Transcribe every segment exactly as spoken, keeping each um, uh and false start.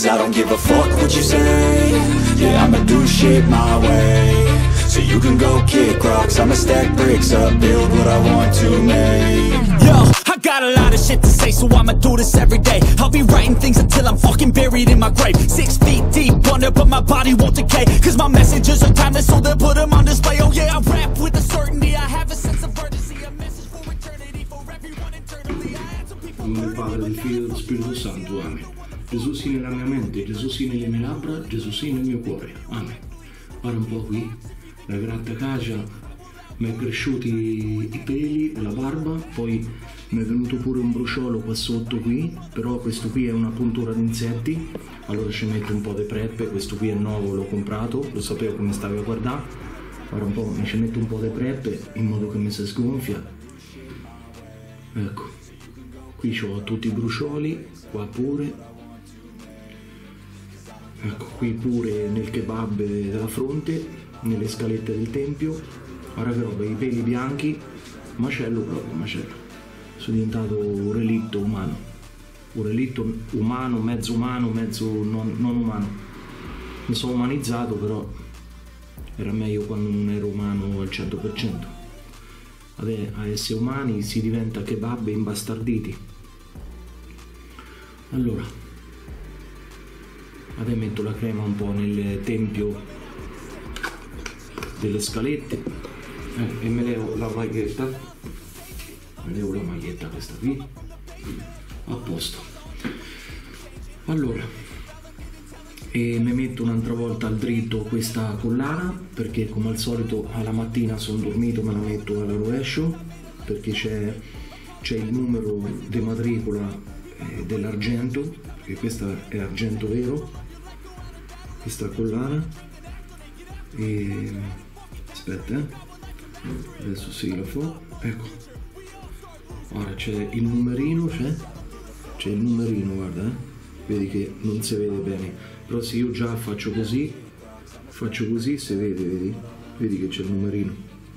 cause I don't give a fuck what you say. Yeah, I'ma do shit my way. So you can go kick rocks, I'ma stack bricks up, build what I want to make. Yo, I got a lot of shit to say, so I'ma do this every day. I'll be writing things until I'm fucking buried in my grave. Six feet deep under, but my body won't decay, cause my messages are timeless, so they'll put them on display. Oh yeah, I rap with a certainty, I have a sense of urgency, a message for eternity, for everyone internally. I had some people. In nome del Padre, del Figlio e dello Spirito Santo, amen. Gesù sia nella mia mente, Gesù sia nelle mie labbra, Gesù sia nel mio cuore, amen. Guarda un po' qui, la gratta cacia, mi è cresciuti i peli della barba, poi mi è venuto pure un bruciolo qua sotto qui, però questo qui è una puntura di insetti, allora ci metto un po' di preppe, questo qui è nuovo, l'ho comprato, lo sapevo che mi stavi a guardare, guarda un po', mi ci metto un po' di preppe in modo che mi si sgonfia, ecco, qui ho tutti i brucioli, qua pure, ecco qui pure nel kebab della fronte, nelle scalette del tempio, guarda che roba, i peli bianchi, macello proprio, macello. Sono diventato un relitto umano, un relitto umano, mezzo umano, mezzo non, non umano. Mi sono umanizzato, però era meglio quando non ero umano al cento per cento. A essere umani si diventa kebab imbastarditi. Allora, adesso metto la crema un po' nel tempio delle scalette eh, e me levo la maglietta, me levo la maglietta questa qui, a posto. Allora, e mi metto un'altra volta al dritto questa collana, perché come al solito alla mattina sono dormito, me la metto alla rovescio, perché c'è, c'è il numero di matricola eh, dell'argento, perché questa è argento vero, questa collana. E aspetta, eh. Adesso sì, lo fa, ecco, ora c'è il numerino, c'è c'è il numerino, guarda, eh. Vedi che non si vede bene, però se io già faccio così, faccio così, si vede, vedi, vedi che c'è il numerino.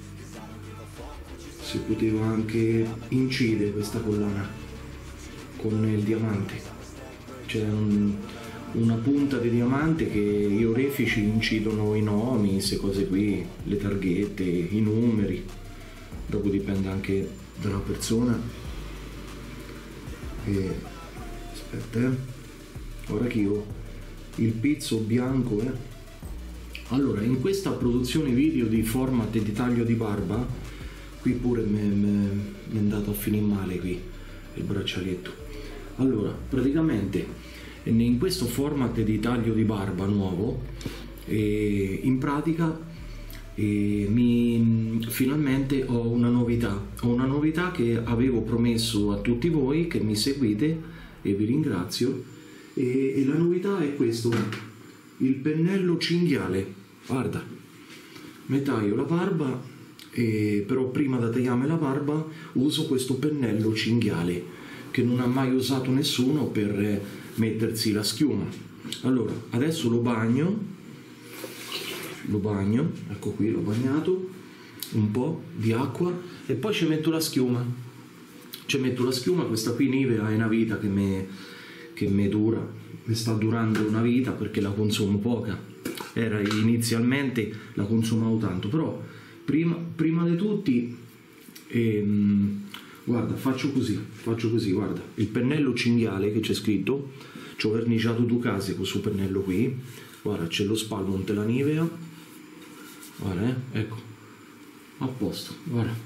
Si poteva anche incidere questa collana con il diamante, c'è un una punta di diamante che gli orefici incidono i nomi, queste cose qui, le targhette, i numeri, dopo dipende anche dalla persona. E aspetta, eh. Ora che io il pizzo bianco, eh. Allora, in questa produzione video di format e di taglio di barba, qui pure mi è andato a finire male qui il braccialetto. Allora, praticamente in questo format di taglio di barba nuovo, eh, in pratica eh, mi, finalmente ho una novità, ho una novità che avevo promesso a tutti voi che mi seguite e vi ringrazio, e, e la novità è questo, il pennello cinghiale. Guarda, mi taglio la barba, eh, però prima di tagliarmi la barba uso questo pennello cinghiale che non ha mai usato nessuno per eh, mettersi la schiuma. Allora adesso lo bagno, lo bagno, ecco qui l'ho bagnato, un po' di acqua e poi ci metto la schiuma, ci metto la schiuma. Questa qui Nivea è una vita che mi che mi dura, mi sta durando una vita perché la consumo poca, era inizialmente la consumavo tanto, però prima, prima di tutti ehm, guarda, faccio così, faccio così, guarda, il pennello cinghiale che c'è scritto, ci ho verniciato due case con questo pennello qui, guarda, c'è lo spalmo della Nivea, guarda, eh, ecco, a posto, guarda,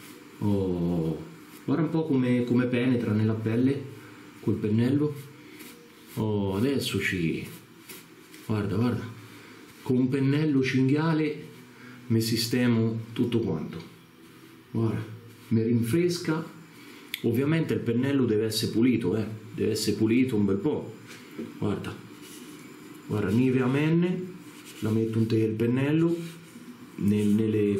oh, guarda un po' come, come penetra nella pelle col pennello, oh, adesso ci, guarda, guarda, con un pennello cinghiale mi sistemo tutto quanto, guarda, mi rinfresca. Ovviamente il pennello deve essere pulito, eh? Deve essere pulito un bel po'. Guarda, guarda, Nivea Men, la metto un il pennello nel, nelle,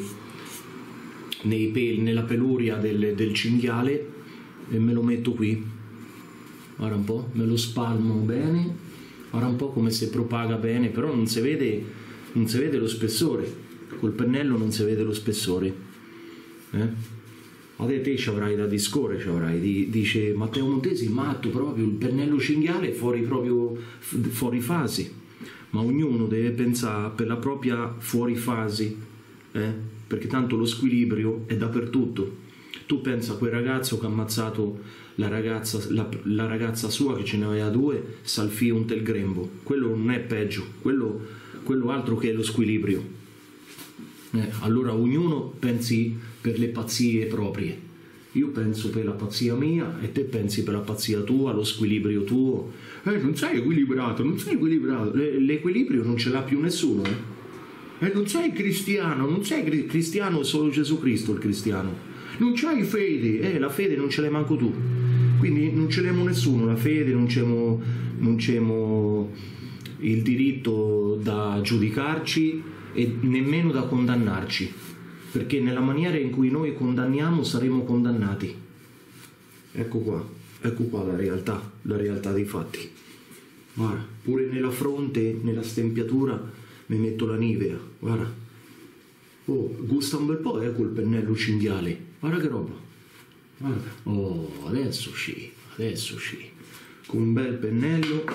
nei peli, nella peluria del, del cinghiale e me lo metto qui. Guarda un po', me lo spalmo bene. Guarda un po' come si propaga bene, però non si vede, non si vede lo spessore. Col pennello non si vede lo spessore. Eh? a te, te ci avrai da discorrere, ci avrai, di, dice Matteo Montesi, matto proprio, il pennello cinghiale è fuori proprio, fuori fase, ma ognuno deve pensare per la propria fuori fase, eh? Perché tanto lo squilibrio è dappertutto. Tu pensa a quel ragazzo che ha ammazzato la ragazza, la, la ragazza sua, che ce ne aveva due, Salfì un tel grembo, quello non è peggio, quello, quello altro che è lo squilibrio. Eh, allora ognuno pensi per le pazzie proprie, io penso per la pazzia mia e te pensi per la pazzia tua, lo squilibrio tuo. Eh, non sei equilibrato, non sei equilibrato, l'equilibrio non ce l'ha più nessuno, eh? Eh, non sei cristiano, non sei cristiano, è solo Gesù Cristo il cristiano, non c'hai fede, eh, la fede non ce l'hai manco tu, quindi non ce l'emo nessuno, la fede non c'emo, non c'emo il diritto da giudicarci e nemmeno da condannarci, perché nella maniera in cui noi condanniamo saremo condannati. Ecco qua, ecco qua la realtà, la realtà dei fatti. Guarda, pure nella fronte, nella stempiatura mi metto la nivea, guarda. Oh, gusta un bel po', eh, quel pennello cinghiale, guarda che roba, guarda. Oh, adesso sì, adesso sì, con un bel pennello,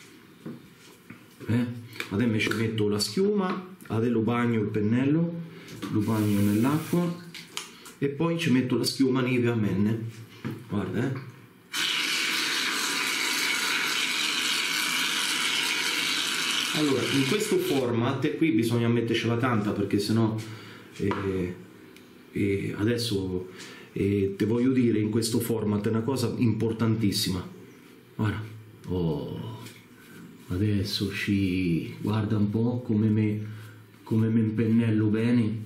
eh, adesso mi ci metto la schiuma, adesso lo bagno il pennello, lo bagno nell'acqua e poi ci metto la schiuma neve a menne, guarda, eh. Allora, in questo format qui bisogna mettercela tanta, perché sennò eh, eh, adesso eh, te voglio dire, in questo format è una cosa importantissima, guarda, oh, adesso ci guarda un po' come me come mi impennello bene,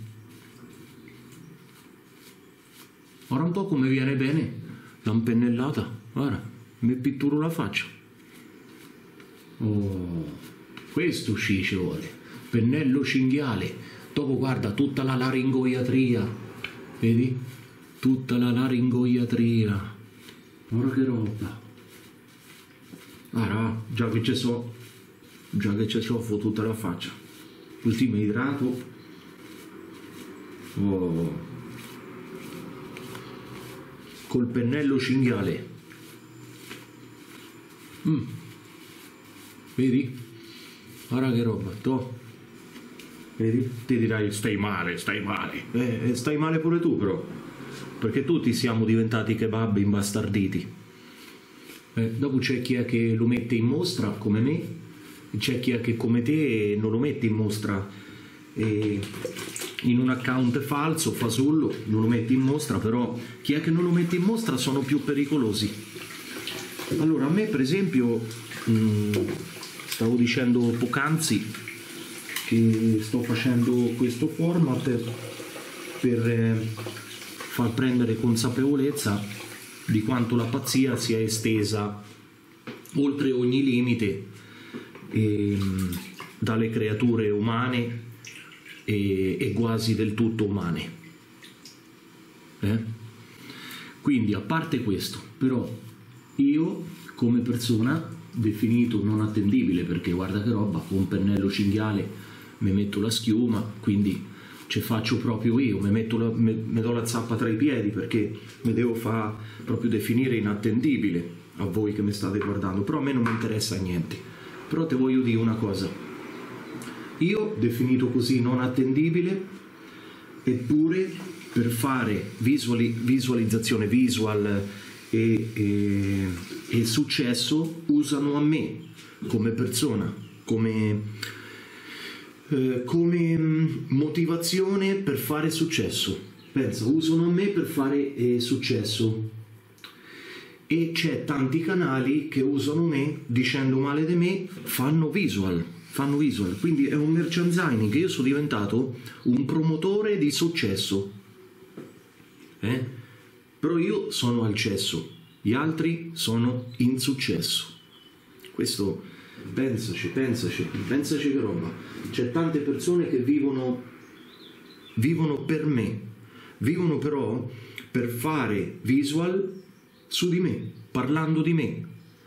ora un po' come viene bene la impennellata, guarda, mi pitturo la faccia. Oh, questo sì ci vuole, pennello cinghiale, dopo guarda tutta la laringoiatria, vedi? Tutta la laringoiatria, ora che roba, guarda, già che ci so, già che ci so tutta la faccia. Ultimo idrato, oh, col pennello cinghiale, mm. Vedi? Guarda che roba, to. Vedi? Ti dirai stai male, stai male, eh, stai male pure tu però, perché tutti siamo diventati kebab imbastarditi, eh, dopo c'è chi è che lo mette in mostra come me, c'è chi è che come te non lo mette in mostra, e in un account falso, fasullo, non lo mette in mostra, però chi è che non lo mette in mostra sono più pericolosi. Allora, a me per esempio, mh, stavo dicendo poc'anzi che sto facendo questo format per eh, far prendere consapevolezza di quanto la pazzia sia estesa oltre ogni limite, E, dalle creature umane e, e quasi del tutto umane, eh? Quindi, a parte questo, però io come persona definito non attendibile, perché guarda che roba, con un pennello cinghiale mi metto la schiuma, quindi ci faccio proprio io, mi metto la, mi, mi do la zappa tra i piedi, perché mi devo far proprio definire inattendibile a voi che mi state guardando, però a me non mi interessa niente. Però te voglio dire una cosa, io definito così non attendibile, eppure per fare visuali, visualizzazione visual e, e, e successo usano a me come persona, come, eh, come motivazione per fare successo. Pensa, usano a me per fare eh, successo. E c'è tanti canali che usano me, dicendo male di me, fanno visual, fanno visual. Quindi è un merchandising, che io sono diventato un promotore di successo. Eh? Però io sono al cesso, gli altri sono in successo. Questo, pensaci, pensaci, pensaci che roba. C'è tante persone che vivono, vivono per me, vivono però per fare visual su di me, parlando di me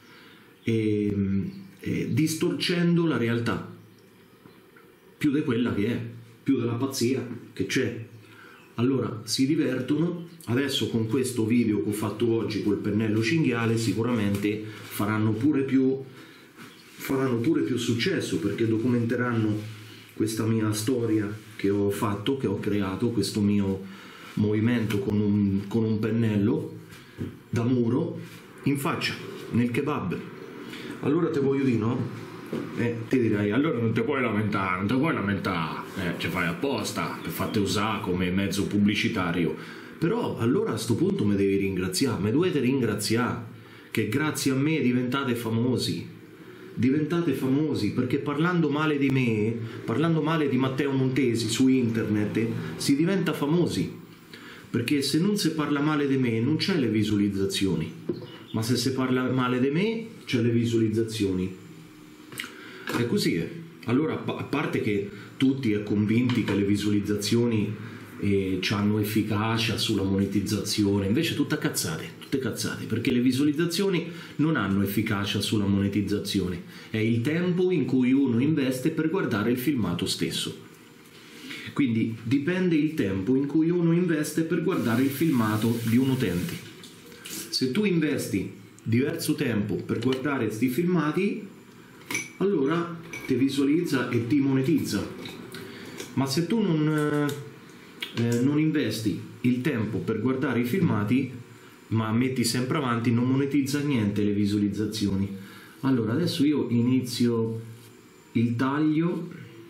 e, e distorcendo la realtà più di quella che è, più della pazzia che c'è. Allora si divertono. Adesso con questo video che ho fatto oggi col pennello cinghiale sicuramente faranno pure più faranno pure più successo, perché documenteranno questa mia storia che ho fatto, che ho creato, questo mio movimento con un, con un pennello da muro in faccia, nel kebab. Allora te voglio dire, no? Eh, ti direi, allora non ti puoi lamentare, non ti puoi lamentare, eh, ci fai apposta per farti usare come mezzo pubblicitario. Però allora a sto punto mi devi ringraziare, mi dovete ringraziare, che grazie a me diventate famosi, diventate famosi, perché parlando male di me, parlando male di Matteo Montesi su internet, si diventa famosi, perché se non si parla male di me non c'è le visualizzazioni, ma se si parla male di me c'è le visualizzazioni. È così, eh. Allora, a parte che tutti è convinti che le visualizzazioni eh, hanno efficacia sulla monetizzazione, invece tutte cazzate, tutte cazzate, perché le visualizzazioni non hanno efficacia sulla monetizzazione, è il tempo in cui uno investe per guardare il filmato stesso. Quindi dipende il tempo in cui uno investe per guardare il filmato di un utente. Se tu investi diverso tempo per guardare questi filmati, allora ti visualizza e ti monetizza. Ma se tu non, eh, non investi il tempo per guardare i filmati, ma metti sempre avanti, non monetizza niente le visualizzazioni. Allora adesso io inizio il taglio,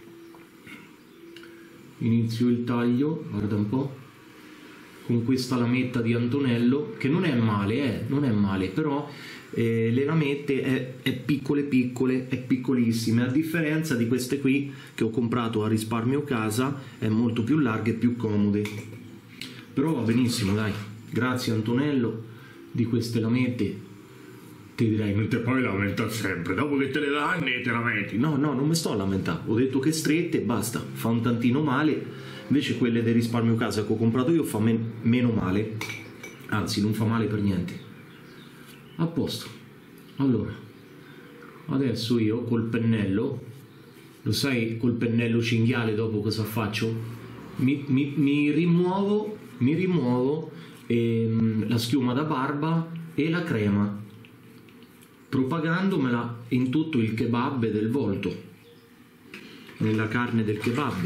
inizio il taglio, guarda un po', con questa lametta di Antonello, che non è male, eh, non è male, però eh, le lamette è, è piccole piccole, è piccolissime, a differenza di queste qui che ho comprato a Risparmio Casa, è molto più larghe e più comode. Però va benissimo, dai, grazie Antonello di queste lamette. Ti direi, non te puoi lamentare sempre, dopo che te le danni te lamenti. No, no, non mi sto a lamentare, ho detto che strette, basta, fa un tantino male. Invece quelle del Risparmio Casa che ho comprato io fa men meno male, anzi non fa male per niente. A posto. Allora adesso io col pennello, lo sai, col pennello cinghiale dopo cosa faccio? Mi, mi, mi rimuovo mi rimuovo ehm, la schiuma da barba e la crema, propagandomela in tutto il kebab del volto, nella carne del kebab.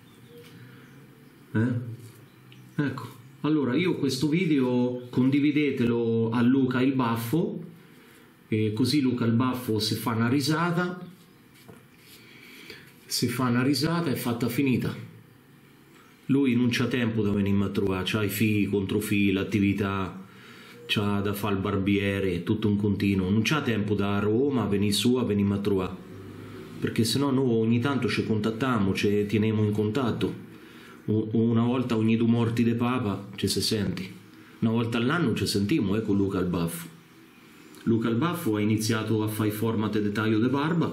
Eh? Ecco, allora io questo video condividetelo a Luca il Baffo, e così Luca il Baffo, se fa una risata, se fa una risata è fatta finita. Lui non c'ha tempo da venirmi a trovare, c'ha i figli, controfigli, l'attività, c'ha da fare il barbiere, tutto un continuo, non c'ha tempo da Roma venire su a venirmi a trovare, perché sennò noi ogni tanto ci contattiamo, ci teniamo in contatto. Una volta ogni due morti de papa ci si senti, una volta all'anno ci sentiamo, eh, con Luca il Baffo. Luca il Baffo ha iniziadio a fare i format di taglio de barba,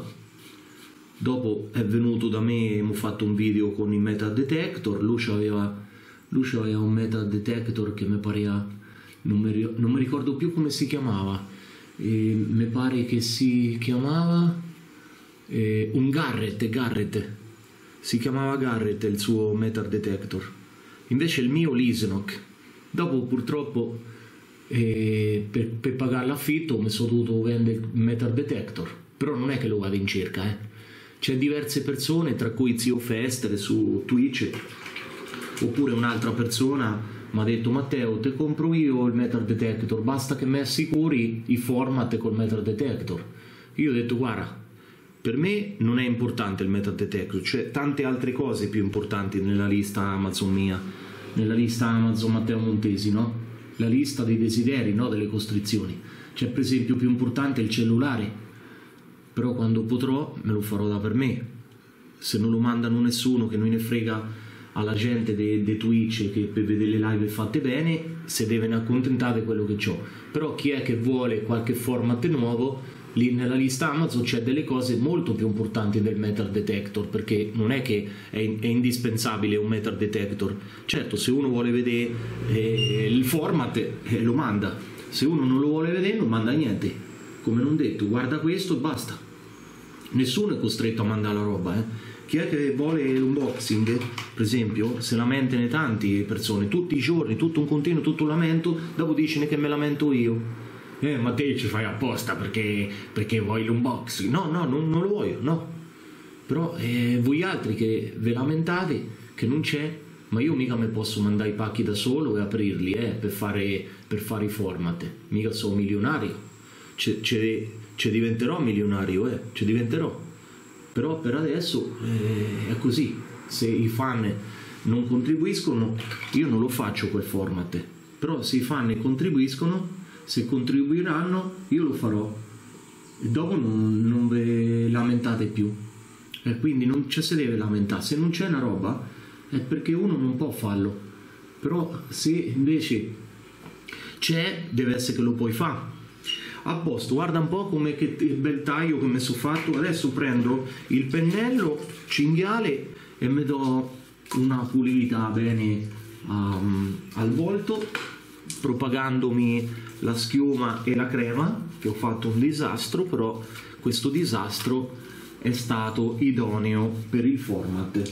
dopo è venuto da me e mi ho fatto un video con il metal detector. Lui aveva, lui aveva un metal detector che mi pareva, non mi, non mi ricordo più come si chiamava, e mi pare che si chiamava eh, un Garrett, Garrett si chiamava Garrett il suo metal detector, invece il mio Lisnock. Dopo purtroppo eh, per, per pagare l'affitto mi sono dovuto vendere il metal detector, però non è che lo vado in cerca, eh. C'è diverse persone, tra cui Zio Fester su Twitch, oppure un'altra persona mi ha detto: Matteo, te compro io il metal detector, basta che mi assicuri i format col metal detector. Io ho detto: guarda, per me non è importante il metal detector, c'è tante altre cose più importanti nella lista Amazon mia, nella lista Amazon Matteo Montesi, no? La lista dei desideri, no? Delle costrizioni. C'è per esempio più importante il cellulare, però quando potrò me lo farò da per me. Se non lo mandano nessuno, che non ne frega alla gente dei de Twitch che per vedere le live fatte bene, se deve accontentare quello che ho. Però chi è che vuole qualche format nuovo, lì nella lista Amazon c'è delle cose molto più importanti del metal detector, perché non è che è, è indispensabile un metal detector. Certo, se uno vuole vedere eh, il format eh, lo manda, se uno non lo vuole vedere non manda niente, come non detto, guarda questo e basta. Nessuno è costretto a mandare la roba, eh. chi è che vuole l'unboxing, per esempio, se lamentano tante persone, tutti i giorni, tutto un continuo, tutto un lamento, dopo dicono che me lamento io. Eh, ma te ci fai apposta perché, perché vuoi l'unboxing? No, no, non, non lo voglio, no. Però eh, voi altri che ve lamentate che non c'è, ma io mica mi posso mandare i pacchi da solo e aprirli eh, per, fare, per fare i format. Mica sono milionario. Ce, ce, ce diventerò milionario, eh, ce diventerò. Però per adesso eh, è così. Se i fan non contribuiscono, io non lo faccio quel format. Però se i fan contribuiscono, se contribuiranno io lo farò e dopo non, non ve lamentate più, e quindi non ci si deve lamentare. Se non c'è una roba è perché uno non può farlo, però se invece c'è deve essere che lo puoi fare. A posto, guarda un po' come che bel taglio che mi sono fatto. Adesso prendo il pennello cinghiale e mi do una pulita bene um, al volto, propagandomi la schiuma e la crema, che ho fatto un disastro, però questo disastro è stato idoneo per il format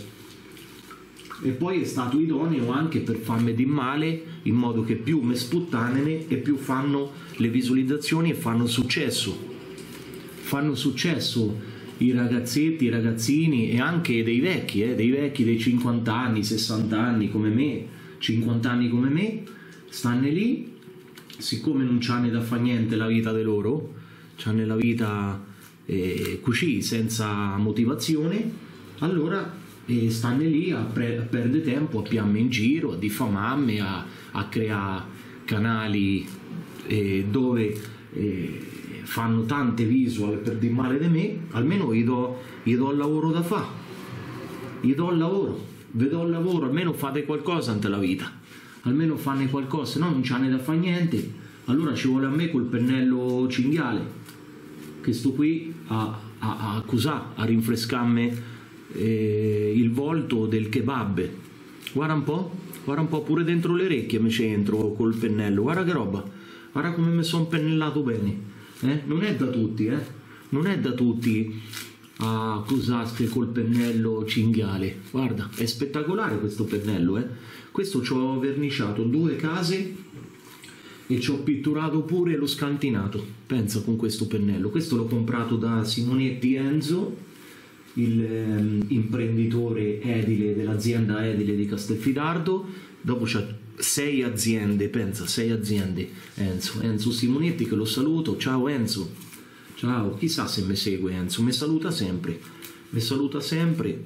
e poi è stato idoneo anche per farmi di male, in modo che più me sputtanene e più fanno le visualizzazioni e fanno successo fanno successo i ragazzetti, i ragazzini e anche dei vecchi eh, dei vecchi dei cinquanta anni, sessanta anni come me, cinquanta anni come me, stanno lì. Siccome non c'hanno da fare niente la vita di loro, c'hanno la vita eh, così, senza motivazione, allora eh, stanno lì a, pre- a perdere tempo, a piamme in giro, a diffamarmi, a, a creare canali eh, dove eh, fanno tante visual per dire male di me. Almeno gli do, gli do il lavoro da fare, gli do il lavoro, vi do il lavoro, almeno fate qualcosa ante la vita. Almeno fanno qualcosa, se no non c'hanno da fare niente. Allora ci vuole a me col pennello cinghiale, che sto qui a, a, a accusare, a rinfrescarmi eh, il volto del kebab. Guarda un po', guarda un po', pure dentro le orecchie mi c'entro col pennello, guarda che roba, guarda come mi sono pennellato bene. Eh? Non è da tutti, eh? Non è da tutti a accusare col pennello cinghiale. Guarda, è spettacolare questo pennello, eh? Questo ci ho verniciato due case e ci ho pitturato pure lo scantinato, pensa, con questo pennello. Questo l'ho comprato da Simonetti Enzo, il ehm, imprenditore edile dell'azienda edile di Castelfidardo. Dopo c'ha sei aziende, pensa, sei aziende Enzo, Enzo Simonetti, che lo saluto. Ciao Enzo, ciao, chissà se mi segue Enzo, mi saluta sempre, mi saluta sempre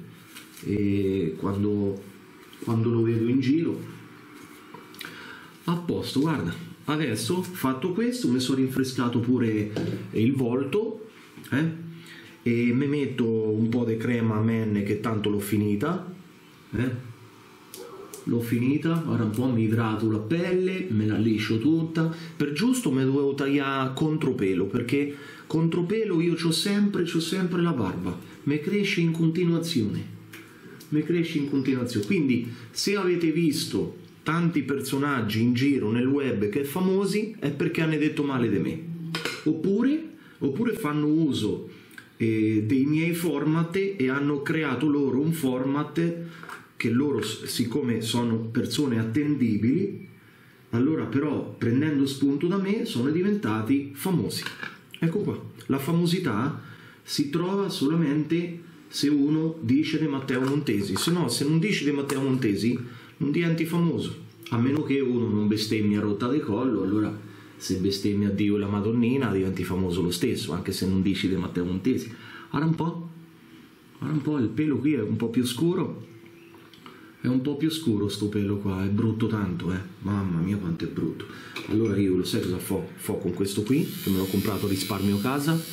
e quando... quando lo vedo in giro. A posto, guarda, adesso fatto questo mi sono rinfrescato pure il volto eh? E mi metto un po' di crema Men, che tanto l'ho finita eh? l'ho finita, guarda un po', mi idrato la pelle, me la liscio tutta. Per giusto mi dovevo tagliare contropelo, perché contropelo io c'ho sempre, c'ho sempre la barba, mi cresce in continuazione mi cresce in continuazione. Quindi se avete visto tanti personaggi in giro nel web che famosi, è perché hanno detto male di me, oppure, oppure fanno uso eh, dei miei format e hanno creato loro un format che loro, siccome sono persone attendibili, allora però prendendo spunto da me sono diventati famosi. Ecco qua, la famosità si trova solamente se uno dice di Matteo Montesi, se no, se non dici di Matteo Montesi non diventi famoso, a meno che uno non bestemmia a rotta di collo. Allora se bestemmia Dio e la Madonnina diventi famoso lo stesso, anche se non dici di Matteo Montesi. Guarda un po', guarda un po', il pelo qui è un po' più scuro, è un po' più scuro sto pelo qua, è brutto tanto, eh, mamma mia quanto è brutto. Allora io lo sai cosa fo? Fo con questo qui, che me l'ho comprato a risparmio casa.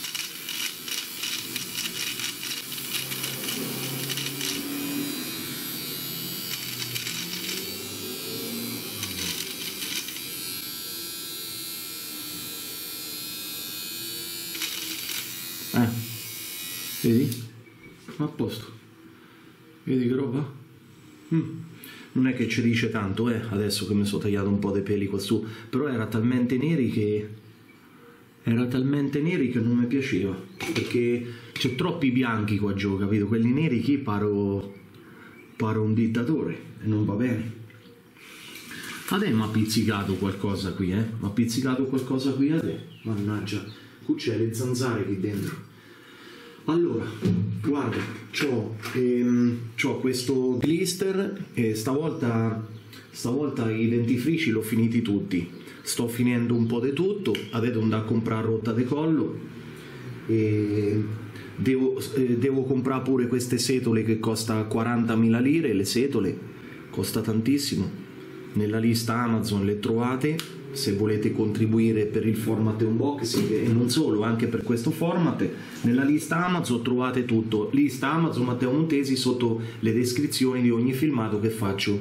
Eh, vedi? A posto. Vedi che roba? Mm. Non è che ci dice tanto, eh, adesso che mi sono tagliato un po' dei peli qua su, però era talmente neri che era talmente neri che non mi piaceva, perché c'è troppi bianchi qua giù, capito? Quelli neri chi paro, paro un dittatore e non va bene. Adesso mi ha pizzicato qualcosa qui, eh? Mi ha pizzicato qualcosa qui a te, mannaggia, qui c'è le zanzare qui dentro. Allora, guarda, c'ho, ehm, c'ho questo glister e stavolta, stavolta i dentifrici l'ho finiti tutti. Sto finendo un po' di tutto, adesso andare a comprare rotta di collo e devo, eh, devo comprare pure queste setole che costa quarantamila lire, le setole, costa tantissimo. Nella lista Amazon le trovate, se volete contribuire per il format unboxing e non solo, anche per questo format. Nella lista Amazon trovate tutto, lista Amazon Matteo Montesi, sotto le descrizioni di ogni filmato che faccio.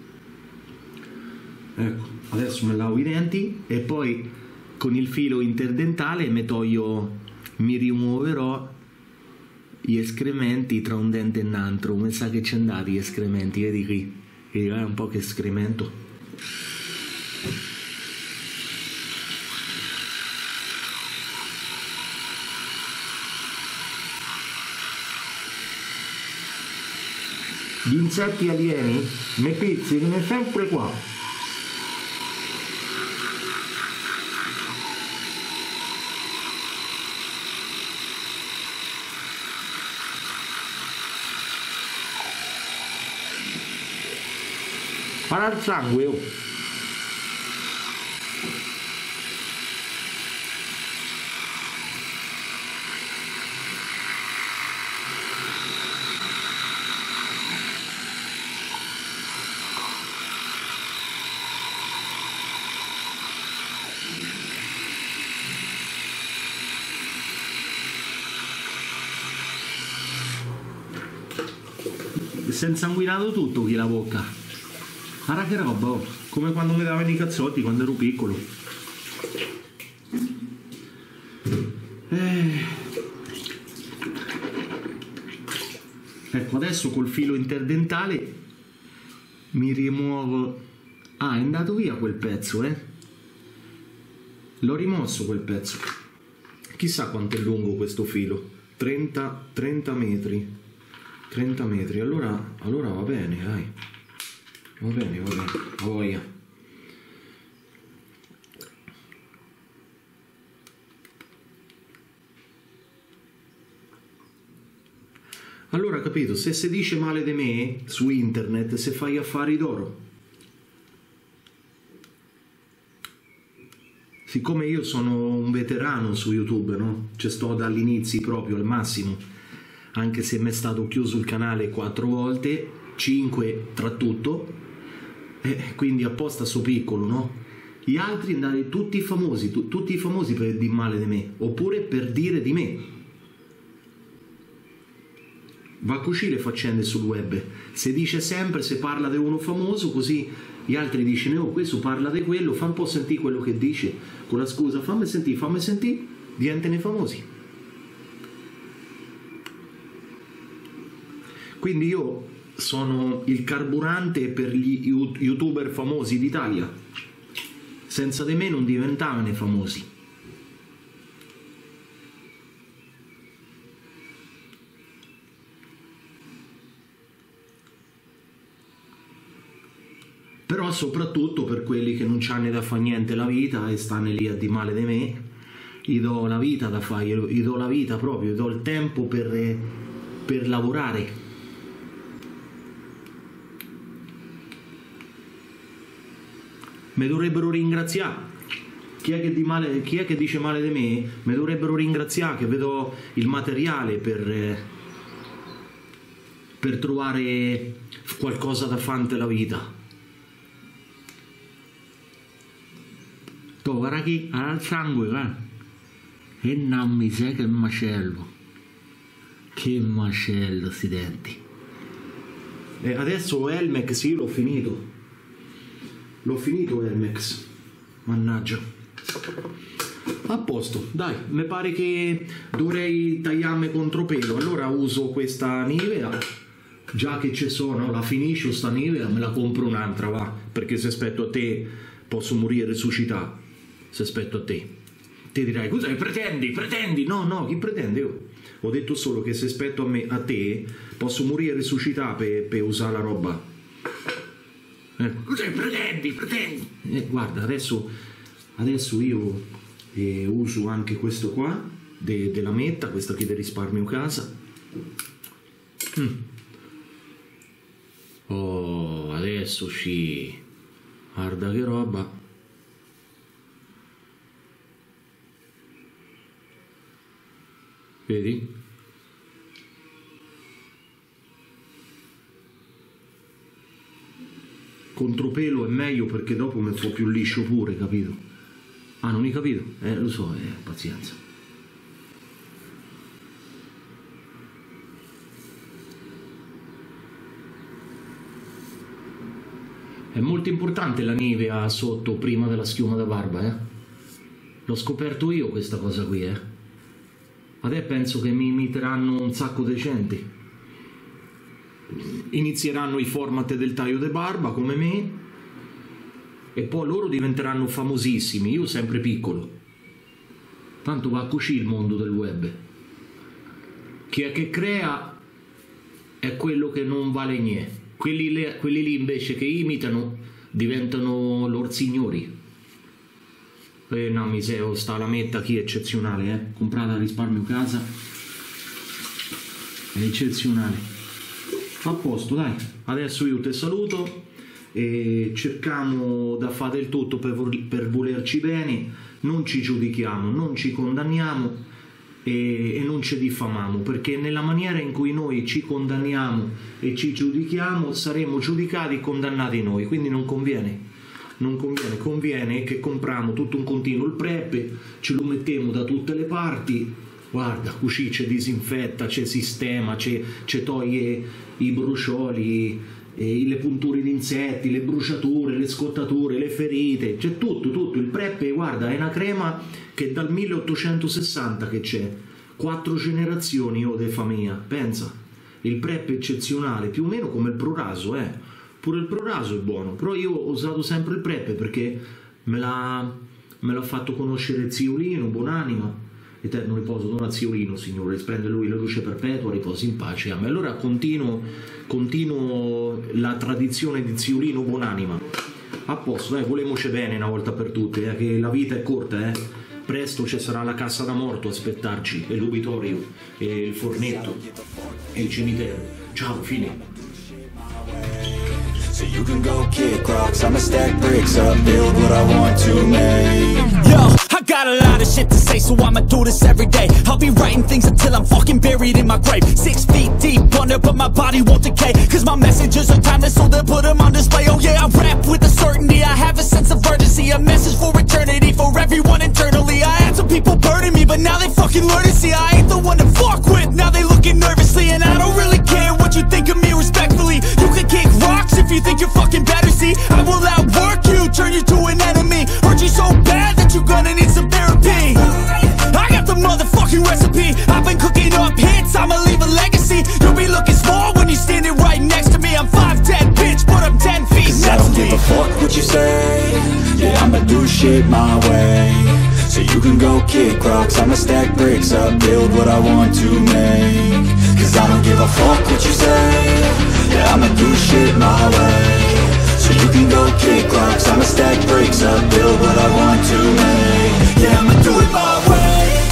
Ecco, adesso me lavo i denti e poi con il filo interdentale mi toglio, mi rimuoverò gli escrementi tra un dente e un altro. Mi sa che c'è andati gli escrementi, vedi qui, e è un po' che escremento. Gli insetti alieni mi pizzicano sempre qua. Para il sangue, oh. Si è insanguinato tutto qui la bocca. Guarda che roba, oh. Come quando mi davano i cazzotti quando ero piccolo. Eh. Ecco, adesso col filo interdentale mi rimuovo. Ah, è andato via quel pezzo, eh. L'ho rimosso quel pezzo. Chissà quanto è lungo questo filo. trenta, trenta metri. trenta metri, allora, allora va bene, dai. Va bene, va bene, a voglia. Allora, capito, se si dice male di me su internet, se fai affari d'oro. Siccome io sono un veterano su YouTube, no? Ci sto dall'inizio proprio al massimo, anche se mi è stato chiuso il canale quattro volte, cinque tra tutto, eh, quindi apposta so piccolo, no? Gli altri andare tutti famosi, tu, tutti famosi per dire male di me, oppure per dire di me. Va così le faccende sul web, si dice sempre, se parla di uno famoso, così gli altri dicono, oh, questo parla di quello, fa un po' sentire quello che dice, con la scusa, fammi sentire, fammi sentire, diventano famosi. Quindi io sono il carburante per gli youtuber famosi d'Italia. Senza di me non diventavano famosi. Però soprattutto per quelli che non c'hanno da fare niente la vita e stanno lì a di male di me, gli do la vita da fare, gli do la vita proprio, gli do il tempo per, per lavorare. Mi dovrebbero ringraziare. Chi è che, di male, chi è che dice male di me? Mi dovrebbero ringraziare che vedo il materiale per, per trovare qualcosa da fare nella vita. Tu guarda chi ha il sangue, eh? E non mi sa che macello. Che macello sti denti. E adesso Elmex, sì, l'ho finito. L'ho finito Elmex, mannaggia. A posto, dai, mi pare che dovrei tagliarmi contropelo. Allora uso questa Nivea, già che ci sono, la finisco sta Nivea, me la compro un'altra, va, perché se aspetto a te posso morire resuscitato, se aspetto a te. Ti dirai, cosa pretendi? Pretendi? No, no, chi pretende? Io ho detto solo che se aspetto a, me, a te posso morire e risuscitare per, per usare la roba. Eh, cosa pretendi? Pretendi? Eh, guarda, adesso, adesso io eh, uso anche questo qua de, della Metta, questa qui del risparmio casa. Mm. Oh, adesso sì, guarda che roba. Vedi? Contropelo è meglio perché dopo mi fa più liscio pure, capito? Ah, non hai capito? Eh, lo so, eh, pazienza. È molto importante la neve sotto prima della schiuma da barba, eh? L'ho scoperto io questa cosa qui, eh? Adesso penso che mi imiteranno un sacco di gente. Inizieranno i format del taglio de barba come me e poi loro diventeranno famosissimi, io sempre piccolo. Tanto va così il mondo del web. Chi è che crea è quello che non vale niente. Quelli, le, quelli lì invece che imitano diventano loro signori. Eh, no, misero, sta la Metta qui eccezionale, eh? Comprata a risparmio casa, è eccezionale. A posto, dai, adesso io ti saluto e cerchiamo da fare del tutto per, per volerci bene, non ci giudichiamo, non ci condanniamo e, e ci diffamiamo, perché nella maniera in cui noi ci condanniamo e ci giudichiamo saremo giudicati e condannati noi, quindi non conviene. Non conviene, conviene che compriamo tutto un continuo il prep, ce lo mettiamo da tutte le parti, guarda, così c'è disinfetta, c'è sistema, c'è toglie i brucioli, eh, le punture di insetti, le bruciature, le scottature, le ferite, c'è tutto, tutto, il prep, guarda, è una crema che dal milleottocentosessanta che c'è, quattro generazioni o de famiglia, pensa, il prep è eccezionale, più o meno come il Proraso, eh. Pure il Proraso è buono, però io ho usato sempre il prep perché me l'ha fatto conoscere Ziolino, buonanima, eterno riposo, non a Ziolino, signore, prende lui la luce perpetua, riposi in pace. E allora continuo, continuo la tradizione di Ziolino, buonanima. A posto, dai, volemoci bene una volta per tutte, eh, che la vita è corta, eh. Presto ci sarà la cassa da morto a aspettarci, e l'ubitorio, e il fornetto, e il cimitero. Ciao, fine. So you can go kick rocks, I'ma stack bricks up, build what I want to make. Yo, I got a lot of shit to say, so I'ma do this every day. I'll be writing things until I'm fucking buried in my grave. Six feet deep under, but my body won't decay, cause my messages are timeless, so they'll put them on display. Oh yeah, I rap with a certainty, I have a sense of urgency, a message for eternity, for everyone internally. I had some people burning me, but now they fucking learn to see I ain't the one to fuck with, now they looking nervously. And I don't really care what you think of me, respectfully. You can kick rocks if you think you're fucking better, see I will outwork you, turn you to an enemy, hurt you so bad that you're gonna need some therapy. I got the motherfucking recipe, I've been cooking up hits, I'ma leave a legacy. You'll be looking small when you're standing right next to me. I'm five ten, bitch, but I'm ten feet Cause next I don't to me. give a fuck what you say, yeah, I'ma do shit my way. So you can go kick rocks, I'ma stack bricks up, build what I want to make. Cause I don't give a fuck what you say, yeah, I'ma do shit my way. So you can go kick rocks, I'ma stack bricks up, build what I want to make. Yeah, I'ma do it my way.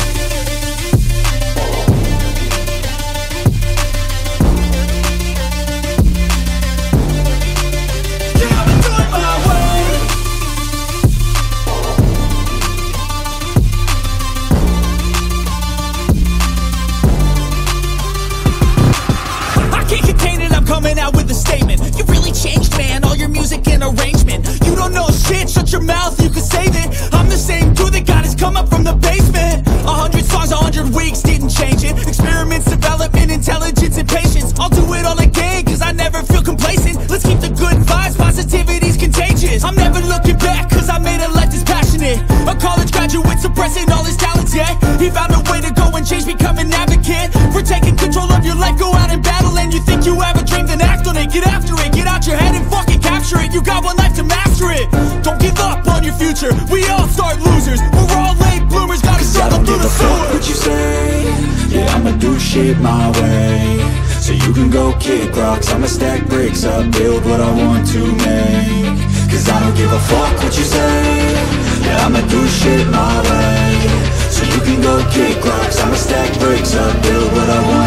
Coming out with a statement, you really changed, man, all your music and arrangement. You don't know shit, shut your mouth, you can save it. I'm the same dude that got his come up from the basement. A hundred songs, a hundred weeks, didn't change it. Experiments, development, intelligence, and patience. I'll do it all again, cause I never feel complacent. Let's keep the good vibes, positivity's contagious. I'm never looking back, cause I made a life that's passionate. A college graduate suppressing all his talents, yeah. He found a way to go and change, become an advocate. For taking control of your life, go out and battle. And you think you have a dream, then act on it, get after it, get out your head and fucking capture it. You got one life to master it. Don't give up on your future, we all start losers. We're all late bloomers, gotta shit my way, so you can go kick rocks. I'ma stack bricks up, build what I want to make. Cause I don't give a fuck what you say, yeah, I'ma do shit my way, so you can go kick rocks. I'ma stack bricks up, build what I want